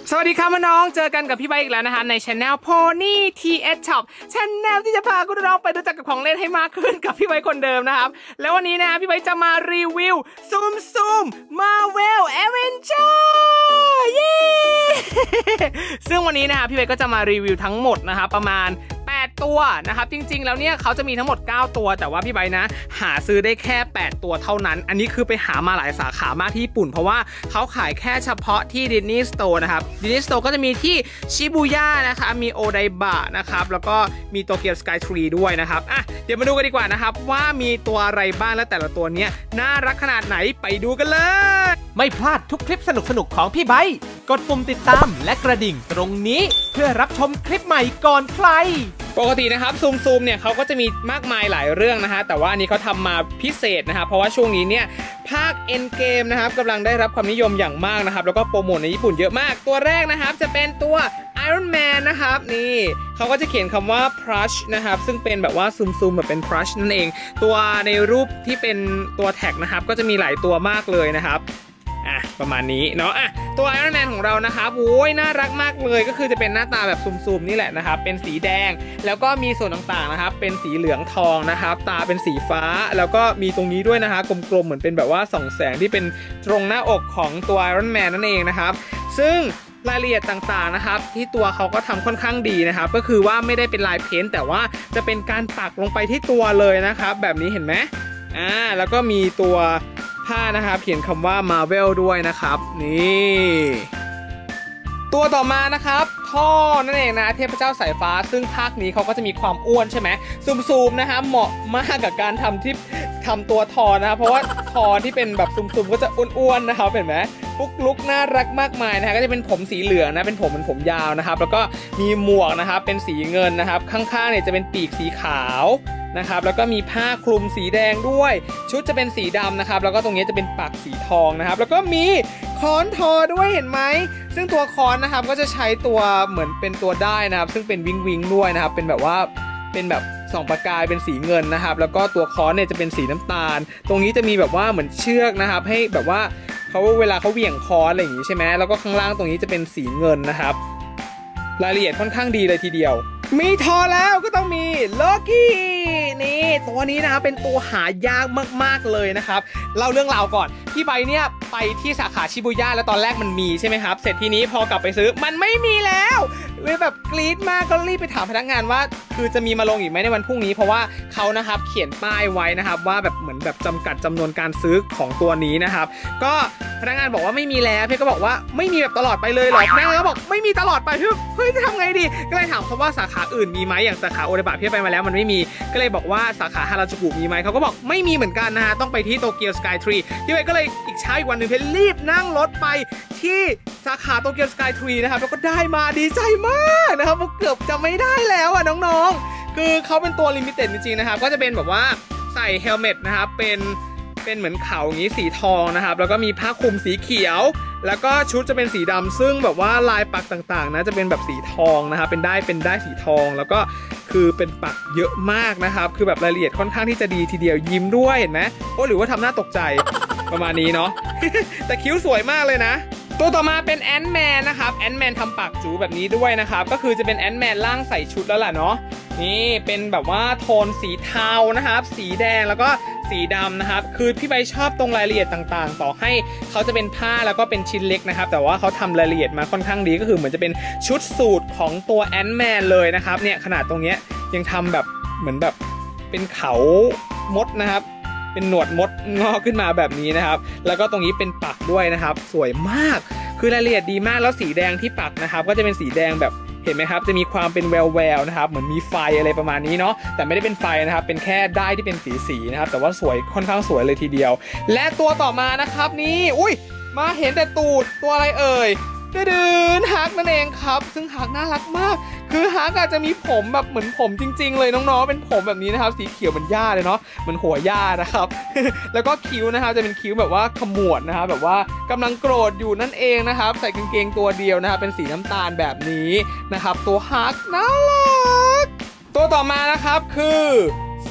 สวัสดีครับน้องเจอกันกับพี่ใบอีกแล้วนะคะในช anel Pony TS Shop Channel ที่จะพาคุณน้องไปรู้จักกับของเล่นให้มากขึ้นกับพี่ใบคนเดิมนะครับแล้ววันนี้นะพี่ใบจะมารีวิวซูม Marvel Avenger เย้ซึ่งวันนี้นะคะพี่ใบก็จะมารีวิวทั้งหมดนะคะประมาณ8ตัวนะครับจริงๆแล้วเนี่ยเขาจะมีทั้งหมด9ตัวแต่ว่าพี่ใบนะหาซื้อได้แค่8ตัวเท่านั้นอันนี้คือไปหามาหลายสาขามากที่ญี่ปุ่นเพราะว่าเขาขายแค่เฉพาะที่ Disney Store นะครับ Disney Store ก็จะมีที่ชิบูย่านะคะมีโอไดบะนะครับแล้วก็มีโตเกียวสกายทรีด้วยนะครับอ่ะเดี๋ยวมาดูกันดีกว่านะครับว่ามีตัวอะไรบ้างและแต่ละตัวเนี้ยน่ารักขนาดไหนไปดูกันเลยไม่พลาดทุกคลิปสนุกๆของพี่ไบค์กดปุ่มติดตามและกระดิ่งตรงนี้เพื่อรับชมคลิปใหม่ก่อนใครปกตินะครับซูมเนี่ยเขาก็จะมีมากมายหลายเรื่องนะฮะแต่ว่าอันนี้เขาทำมาพิเศษนะครับเพราะว่าช่วงนี้เนี่ยภาค Endgame นะครับกำลังได้รับความนิยมอย่างมากนะครับแล้วก็โปรโมทในญี่ปุ่นเยอะมากตัวแรกนะครับจะเป็นตัว Iron Man นะครับนี่เขาก็จะเขียนคำว่า Plush นะครับซึ่งเป็นแบบว่าซูมแบบเป็น Plush นั่นเองตัวในรูปที่เป็นตัวแท็กนะครับก็จะมีหลายตัวมากเลยนะครับประมาณนี้เนาะตัว Iron Man ของเรานะครับโอ้ยน่ารักมากเลยก็คือจะเป็นหน้าตาแบบซูมนี่แหละนะครับเป็นสีแดงแล้วก็มีส่วนต่างๆนะครับเป็นสีเหลืองทองนะครับตาเป็นสีฟ้าแล้วก็มีตรงนี้ด้วยนะฮะกลมๆเหมือนเป็นแบบว่าส่องแสงที่เป็นตรงหน้าอกของตัว Iron Man นั่นเองนะครับซึ่งรายละเอียดต่างๆนะครับที่ตัวเขาก็ทำค่อนข้างดีนะครับก็คือว่าไม่ได้เป็นลายเพ้นท์แต่ว่าจะเป็นการปักลงไปที่ตัวเลยนะครับแบบนี้เห็นไหมแล้วก็มีตัวผ้านะครับเขียนคำว่า Marvel ด้วยนะครับนี่ตัวต่อมานะครับท่อนั่นเองนะเทพเจ้าสายฟ้าซึ่งภาคนี้เขาก็จะมีความอ้วนใช่ไหมซูมนะฮะเหมาะมากกับการทำตัวทอนะเพราะว่าทอที่เป็นแบบซูมก็จะอ้วนๆนะครับเห็นไหมปุ๊กลุกน่ารักมากมายนะฮะก็จะเป็นผมสีเหลืองนะเป็นผมยาวนะครับแล้วก็มีหมวกนะครับเป็นสีเงินนะครับข้างๆเนี่ยจะเป็นปีกสีขาวนะครับแล้วก็มีผ้าคลุมสีแดงด้วยชุดจะเป็นสีดำนะครับแล้วก็ตรงนี้จะเป็นปักสีทองนะครับแล้วก็มีค้อนทอด้วยเห็นไหมซึ่งตัวค้อนนะครับก็จะใช้ตัวเหมือนเป็นตัวได้นะครับซึ่งเป็นวิงด้วยนะครับเป็นแบบว่าเป็นแบบส่องประกายเป็นสีเงินนะครับแล้วก็ตัวค้อนเนี่ยจะเป็นสีน้ำตาลตรงนี้จะมีแบบว่าเหมือนเชือกนะครับให้แบบว่าเขาเวลาเขาเหวี่ยงค้อนอะไรอย่างนี้ใช่ไหมแล้วก็ข้างล่างตรงนี้จะเป็นสีเงินนะครับรายละเอียดค่อนข้างดีเลยทีเดียวมีทอแล้วก็ต้องมีโลกี้นี่ตัวนี้นะครับเป็นตัวหายากมากๆเลยนะครับเล่าเรื่องราวก่อนพี่ใบเนี่ยไปที่สาขาชิบูย่าแล้วตอนแรกมันมีใช่ไหมครับเสร็จทีนี้พอกลับไปซื้อมันไม่มีแล้วเลยแบบกรี๊ดมากก็รีบไปถามพนักงานว่าคือจะมีมาลงอีกไหมในวันพรุ่งนี้เพราะว่าเขานะครับเขียนป้ายไว้นะครับว่าแบบเหมือนแบบจำกัดจำนวนการซื้อของตัวนี้นะครับก็พนักงานบอกว่าไม่มีแล้วพี่ก็บอกว่าไม่มีแบบตลอดไปเลยหรอพนักงานก็บอกไม่มีตลอดไปพี่เฮ้ยจะทำไงดีก็เลยถามเขาว่าสาขาอื่นมีไหมอย่างสาขาโอเดบะพี่ไปมาแล้วมันไม่มีก็เลยบอกว่าสาขาฮาราจูกุมีไหมเขาก็บอกไม่มีเหมือนกันนะฮะต้องไปที่โตเกียวสกายทรีพี่ไปก็เลยอีกเช้าอีกวันหนึ่งพี่รีบนั่งรถไปที่สาขาโตเกียวสกายทรีนะครับแล้วก็ได้มาดีใจมากนะครับเกือบจะไม่ได้แล้วอ่ะน้องๆคือเขาเป็นตัวลิมิเต็ดจริงๆนะครับก็จะเป็นแบบว่าใส่เฮลเมตนะครับเป็นเหมือนเขาอย่างนี้สีทองนะครับแล้วก็มีผ้าคลุมสีเขียวแล้วก็ชุดจะเป็นสีดำซึ่งแบบว่าลายปักต่างๆนะจะเป็นแบบสีทองนะครับเป็นได้สีทองแล้วก็คือเป็นปักเยอะมากนะครับคือแบบรายละเอียดค่อนข้างที่จะดีทีเดียวยิ้มด้วยเห็นไหมโอ้หรือว่าทำหน้าตกใจประมาณนี้เนาะ แต่คิ้วสวยมากเลยนะตัวต่อมาเป็นแอนท์แมนนะครับแอนท์แมนทำปากจูแบบนี้ด้วยนะครับก็คือจะเป็นแอนท์แมนร่างใส่ชุดแล้วล่ะเนาะนี่เป็นแบบว่าโทนสีเทานะครับสีแดงแล้วก็สีดำนะครับคือพี่ใบชอบตรงรายละเอียดต่างๆต่อให้เขาจะเป็นผ้าแล้วก็เป็นชิ้นเล็กนะครับแต่ว่าเขาทำรายละเอียดมาค่อนข้างดีก็คือเหมือนจะเป็นชุดสูทของตัวแอนท์แมนเลยนะครับเนี่ยขนาดตรงเนี้ยยังทำแบบเหมือนแบบเป็นเขามดนะครับเป็นหนวดมดงอกขึ้นมาแบบนี้นะครับแล้วก็ตรงนี้เป็นปักด้วยนะครับสวยมากคือรายละเอียดดีมากแล้วสีแดงที่ปักนะครับก็จะเป็นสีแดงแบบเห็นไหมครับจะมีความเป็นแววนะครับเหมือนมีไฟอะไรประมาณนี้เนาะแต่ไม่ได้เป็นไฟนะครับเป็นแค่ได้ที่เป็นสีนะครับแต่ว่าสวยค่อนข้างสวยเลยทีเดียวและตัวต่อมานะครับนี่อุ้ยมาเห็นแต่ตูดตัวอะไรเอ่ยดืนฮักนั่นเองครับซึ่งฮักน่ารักมากคือฮักอาจจะมีผมแบบเหมือนผมจริงๆเลยน้องๆเป็นผมแบบนี้นะครับสีเขียวเหมือนหญ้าเลยเนาะเหมือนหัวหญ้านะครับ แล้วก็คิ้วนะครับจะเป็นคิ้วแบบว่าขมวดนะครับแบบว่ากำลังโกรธอยู่นั่นเองนะครับใส่กางเกงตัวเดียวนะครับเป็นสีน้ำตาลแบบนี้นะครับตัวฮักน่ารักตัวต่อมานะครับคือ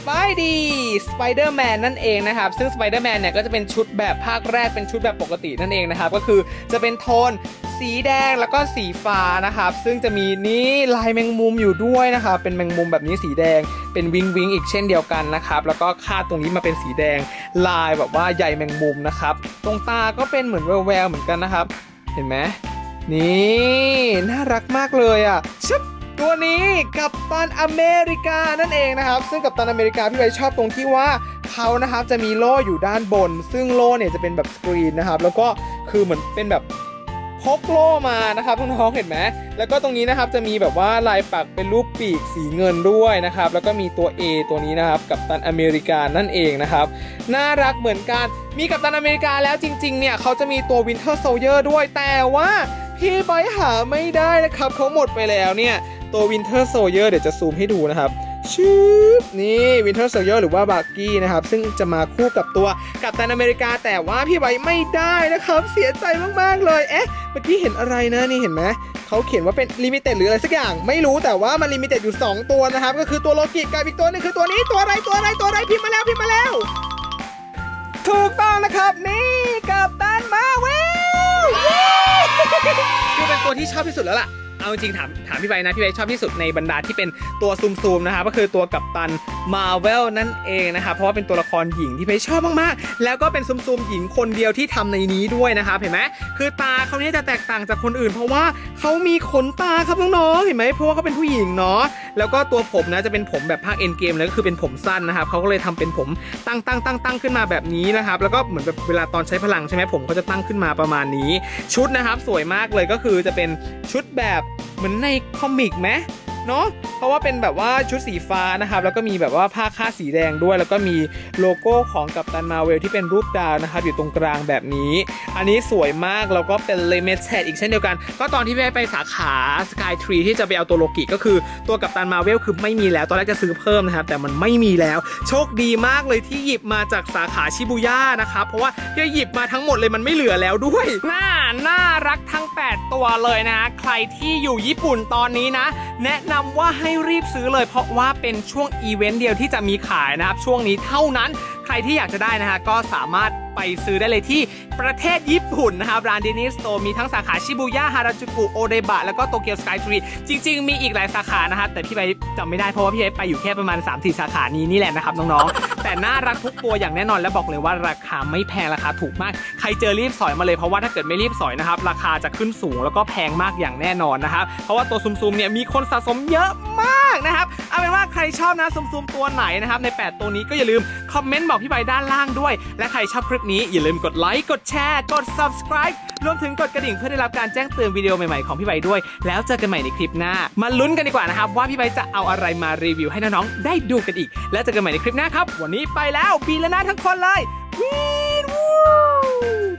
ไปดีสไปเดอร์แมนนั่นเองนะครับซึ่งสไปเดอร์แมนเนี่ยก็จะเป็นชุดแบบภาคแรกเป็นชุดแบบปกตินั่นเองนะครับก็คือจะเป็นโทนสีแดงแล้วก็สีฟ้านะครับซึ่งจะมีนี่ลายแมงมุมอยู่ด้วยนะครับเป็นแมงมุมแบบนี้สีแดงเป็นวิงวิงอีกเช่นเดียวกันนะครับแล้วก็คาดตรงนี้มาเป็นสีแดงลายแบบว่าใยแมงมุมนะครับตรงตาก็เป็นเหมือนแววๆเหมือนกันนะครับเห็นไหมนี่น่ารักมากเลยอ่ะชิบตัวนี้กัปตันอเมริกานั่นเองนะครับซึ่งกัปตันอเมริกาพี่ใบชอบตรงที่ว่าเขานะครับจะมีโล่อยู่ด้านบนซึ่งโล่เนี่ยจะเป็นแบบสกรีนนะครับแล้วก็คือเหมือนเป็นแบบพกโล่มานะครับน้องๆเห็นไหมแล้วก็ตรงนี้นะครับจะมีแบบว่าลายปักเป็นรูปปีกสีเงินด้วยนะครับแล้วก็มีตัว A ตัวนี้นะครับกัปตันอเมริกานั่นเองนะครับน่ารักเหมือนกันมีกัปตันอเมริกาแล้วจริงๆเนี่ยเขาจะมีตัว Winter Soldier ด้วยแต่ว่าพี่ใบหาไม่ได้นะครับเขาหมดไปแล้วเนี่ยตัว Winter Soldier เดี๋ยวจะซูมให้ดูนะครับชืบนี่ Winter Soldier หรือว่าบักกี้นะครับซึ่งจะมาคู่กับตัวกัปตันอเมริกาแต่ว่าพี่ใบไม่ได้นะครับเสียใจมากๆเลยเอ๊ะเมื่อกี้เห็นอะไรนะนี่เห็นไหมเขาเขียนว่าเป็นลิมิเต็ดหรืออะไรสักอย่างไม่รู้แต่ว่ามันลิมิเต็ดอยู่2ตัวนะครับก็คือตัวโลกิกับอีกตัวนึงคือตัวนี้ตัวอะไรพิมพ์มาแล้วถูกต้องนะครับนี่กัปตันมาเวลคือเป็นตัวที่ชอบที่สุดแล้วล่ะเอาจริงถามพี่ใบนะพี่ใบชอบที่สุดในบรรดาที่เป็นตัวซูมนะครับก็คือตัวกัปตันมาเวลนั่นเองนะครับเพราะว่าเป็นตัวละครหญิงที่พี่ชอบมากๆแล้วก็เป็นซูมหญิงคนเดียวที่ทำในนี้ด้วยนะครับเห็นไหมคือตาเขาเนี่ยจะแตกต่างจากคนอื่นเพราะว่าเขามีขนตาครับน้องๆเห็นไหมเพราะว่าเขาเป็นผู้หญิงเนาะแล้วก็ตัวผมนะจะเป็นผมแบบภาคเอ็นเกมแล้วก็คือเป็นผมสั้นนะครับเขาก็เลยทำเป็นผมตั้งขึ้นมาแบบนี้นะครับแล้วก็เหมือนแบบเวลาตอนใช้พลังใช่ไหมผมเขาจะตั้งขึ้นมาประมาณนี้ชุดนะครับสวยมากเลยก็คือจะเป็นชุดแบบเหมือนในคอมิกไหมเนาะเพราะว่าเป็นแบบว่าชุดสีฟ้านะครับแล้วก็มีแบบว่าผ้าคาดสีแดงด้วยแล้วก็มีโลโก้ของกัปตันมาร์เวลที่เป็นรูปดาวนะครับอยู่ตรงกลางแบบนี้อันนี้สวยมากแล้วก็เป็น Limited อีกเช่นเดียวกันก็ตอนที่ไปสาขา Sky Tree ที่จะไปเอาตัวโลกิก็คือตัวกัปตันมาร์เวลคือไม่มีแล้วตอนแรกจะซื้อเพิ่มนะครับแต่มันไม่มีแล้วโชคดีมากเลยที่หยิบมาจากสาขาชิบูย่านะครับเพราะว่าหยิบมาทั้งหมดเลยมันไม่เหลือแล้วด้วยน่ารักทั้ง8ตัวเลยนะใครที่อยู่ญี่ปุ่นตอนนี้นะแนะนำว่าให้รีบซื้อเลยเพราะว่าเป็นช่วงอีเวนต์เดียวที่จะมีขายนะครับช่วงนี้เท่านั้นใครที่อยากจะได้นะฮะก็สามารถไปซื้อได้เลยที่ประเทศญี่ปุ่นนะครับร้านดิสนีย์สโตร์มีทั้งสาขาชิบูย่าฮาราจูกุโอเดบะแล้วก็โตเกียวสกายทรีจริงๆมีอีกหลายสาขานะครับแต่พี่ไปจำไม่ได้เพราะว่าพี่ไปอยู่แค่ประมาณ 3-4 สาขานี้นี่แหละนะครับน้องๆแต่น่ารักทุกตัวอย่างแน่นอนและบอกเลยว่าราคาไม่แพงราคาถูกมากใครเจอรีบสอยมาเลยเพราะว่าถ้าเกิดไม่รีบสอยนะครับราคาจะขึ้นสูงแล้วก็แพงมากอย่างแน่นอนนะครับเพราะว่าตัวซูมเนี่ยมีคนสะสมเยอะมากนะครับเอาเป็นว่าใครชอบนะซูมตัวไหนนะครับใน8ตัวนี้ก็อย่าลืมคอมเมนต์บอกพี่ใบด้านล่างด้วยและใครชอบคลิปนี้อย่าลืมกดไลค์กดแชร์กด subscribe รวมถึงกดกระดิ่งเพื่อได้รับการแจ้งเตือนวิดีโอใหม่ๆของพี่ใบด้วยแล้วเจอกันใหม่ในคลิปหน้ามาลุ้นกันดีกว่านะครับว่าพี่ใบจะเอาอะไรมารีวิวให้น้องๆได้ดูกันอีกแล้วเจอกันใหม่ในคลิปหน้าครับวันนี้ไปแล้วปีละหน้าทั้งคนเลยวีดวู